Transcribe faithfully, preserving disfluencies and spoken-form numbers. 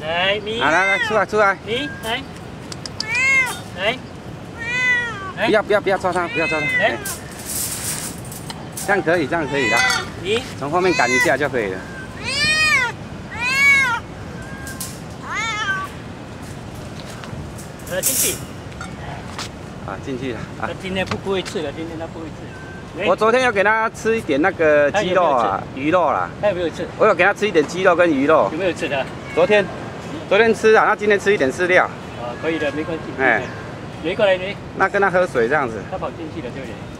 来，你来来来，出来出来！ 你来，来， 不要不要不要抓它，不要抓它。 来， 这样可以，这样可以的。 你从后面赶一下就可以了。 呃，进去。 啊，进去了啊！ 他今天不不会吃了，今天他不会吃。 我昨天有给他吃一点那个鸡肉啊，鱼肉啦。 他有没有吃？ 我有给他吃一点鸡肉跟鱼肉。 有没有吃的？ 昨天，昨天吃啊，那今天吃一点饲料。 啊，可以的，没关系。 哎， 你过来，你。 那跟他喝水这样子。 他跑进去了，对不对？